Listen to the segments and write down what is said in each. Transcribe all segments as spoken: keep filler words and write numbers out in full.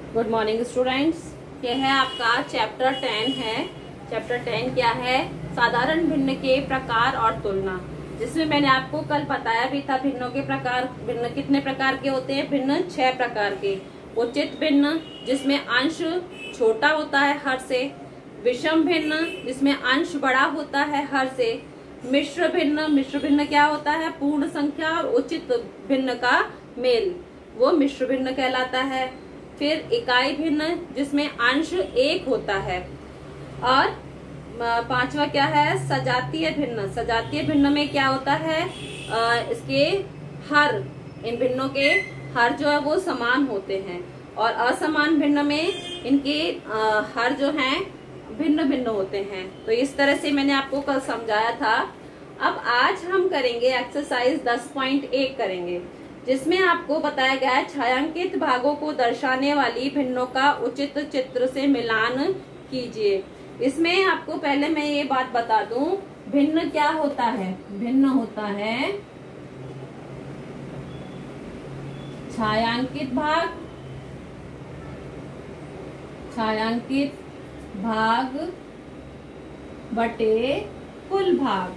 Good morning students. ये है आपका चैप्टर टेन है। चैप्टर टेन क्या है? साधारण भिन्न के प्रकार और तुलना, जिसमें मैंने आपको कल बताया भी था भिन्नों के प्रकार। भिन्न कितने प्रकार के होते हैं? भिन्न छह प्रकार के। उचित भिन्न, जिसमें अंश छोटा होता है हर से। विषम भिन्न, जिसमें अंश बड़ा होता है हर से। मिश्र भिन्न, मिश्र भिन्न क्या होता है? पूर्ण संख्या और उचित भिन्न का मेल, वो मिश्र भिन्न कहलाता है। फिर इकाई भिन्न, जिसमें अंश एक होता है। और पांचवा क्या है? सजातीय भिन्न। सजातीय भिन्न में क्या होता है? आ, इसके हर, इन भिन्नों के हर जो है वो समान होते हैं। और असमान भिन्न में इनके आ, हर जो हैं भिन्न भिन्न होते हैं। तो इस तरह से मैंने आपको कल समझाया था। अब आज हम करेंगे एक्सरसाइज दस पॉइंट एक करेंगे, जिसमें आपको बताया गया है छायांकित भागों को दर्शाने वाली भिन्नों का उचित चित्र से मिलान कीजिए। इसमें आपको पहले मैं ये बात बता दूं, भिन्न क्या होता है? भिन्न होता है छायांकित भाग, छायांकित भाग बटे कुल भाग,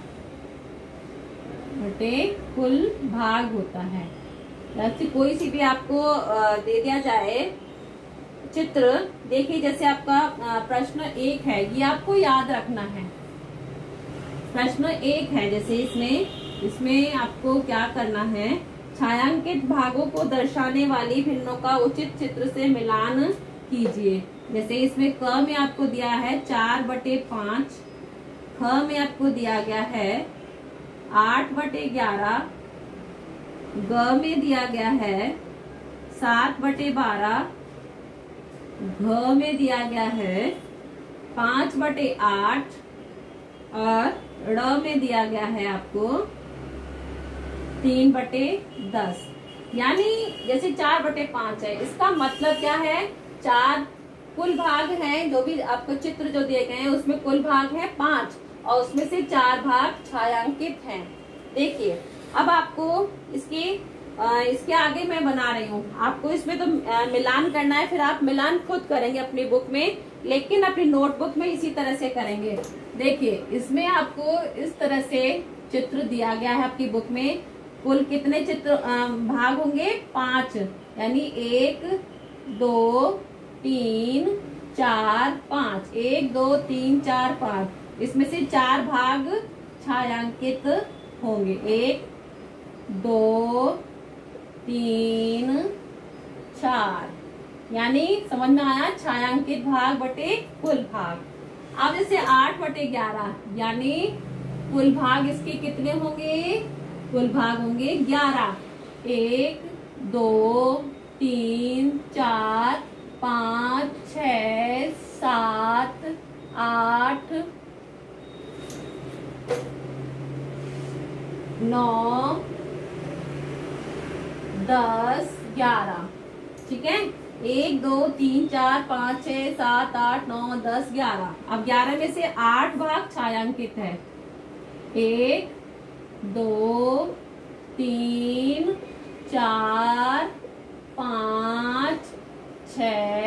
बटे कुल भाग होता है। जैसे कोई सी भी आपको दे दिया जाए चित्र, देखिए जैसे आपका प्रश्न एक है, ये आपको याद रखना है। प्रश्न एक है, जैसे इसमें इसमें आपको क्या करना है? छायांकित भागों को दर्शाने वाली भिन्नों का उचित चित्र से मिलान कीजिए। जैसे इसमें क में आपको दिया है चार बटे पांच, ख में आपको दिया गया है आठ बटे ग्यारह, ग में दिया गया है सात बटे बारह, घ में दिया गया है पांच बटे आठ, और ड़ में दिया गया है आपको तीन बटे दस। यानी जैसे चार बटे पांच है, इसका मतलब क्या है? चार कुल भाग हैं, जो भी आपको चित्र जो दिए गए हैं उसमें कुल भाग है पांच, और उसमें से चार भाग छायांकित हैं। देखिए अब आपको इसकी आ, इसके आगे मैं बना रही हूँ, आपको इसमें तो आ, मिलान करना है। फिर आप मिलान खुद करेंगे अपनी बुक में, लेकिन अपनी नोटबुक में इसी तरह से करेंगे। देखिए इसमें आपको इस तरह से चित्र दिया गया है आपकी बुक में। कुल कितने चित्र आ, भाग होंगे? पांच। यानी एक दो तीन चार पांच, एक दो तीन चार पांच। इसमें से चार भाग छायांकित होंगे। एक दो तीन चार, यानी समझ में आया? छायांकित भाग बटे कुल भाग। अब जैसे आठ बटे ग्यारह, यानी कुल भाग इसके कितने होंगे? कुल भाग होंगे ग्यारह। एक दो तीन चार पाँच छ सात आठ नौ दस ग्यारह। ठीक है, एक दो तीन चार पाँच छह सात आठ नौ दस ग्यारह। अब ग्यारह में से आठ भाग छायांकित है। एक दो तीन चार पाँच छ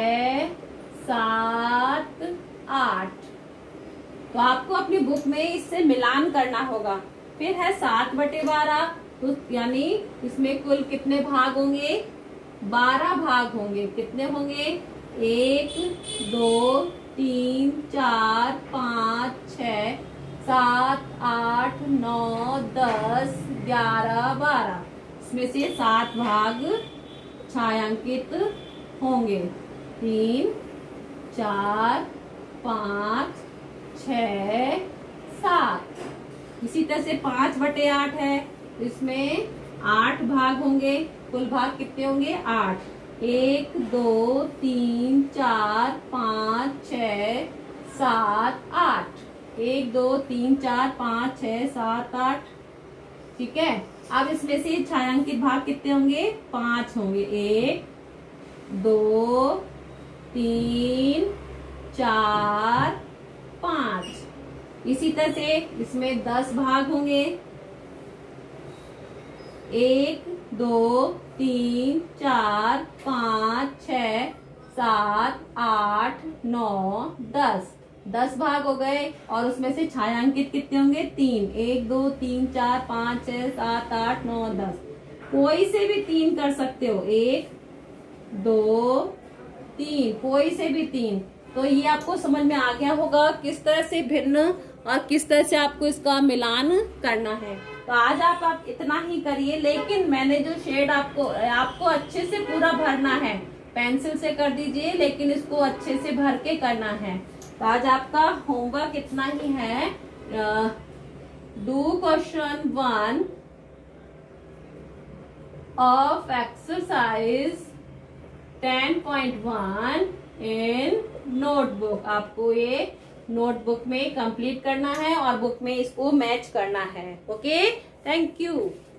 सात आठ। तो आपको अपनी बुक में इससे मिलान करना होगा। फिर है सात बटे बारह, तो यानी इसमें कुल कितने भाग होंगे? बारह भाग होंगे। कितने होंगे? एक दो तीन चार पाँच छ सात आठ नौ दस ग्यारह बारह। इसमें से सात भाग छायांकित होंगे। तीन चार पाँच छ सात। इसी तरह से पांच बटे आठ है, इसमें आठ भाग होंगे। कुल भाग कितने होंगे? आठ। एक दो तीन चार पाँच छ सात आठ। एक दो तीन चार पाँच छ सात आठ। ठीक है, अब इसमें से छायांकित भाग कितने होंगे? पांच होंगे। एक दो तीन चार पांच। इसी तरह से इसमें दस भाग होंगे। एक दो तीन चार पाँच छ सात, आठ, नौ, दस, दस भाग हो गए। और उसमें से छायांकित कितने होंगे? तीन। एक, दो, तीन, चार, पाँच, छह, सात, आठ, नौ, दस। कोई से भी तीन कर सकते हो। एक, दो, तीन, कोई से भी तीन। तो ये आपको समझ में आ गया होगा किस तरह से भिन्न और किस तरह से आपको इसका मिलान करना है। तो आज आप, आप इतना ही करिए, लेकिन मैंने जो शेड आपको आपको अच्छे से पूरा भरना है। पेंसिल से कर दीजिए, लेकिन इसको अच्छे से भर के करना है। तो आज आपका होमवर्क इतना ही है। Do question one of exercise ten point one in notebook. आपको ये नोटबुक में कंप्लीट करना है और बुक में इसको मैच करना है। Okay, thank you.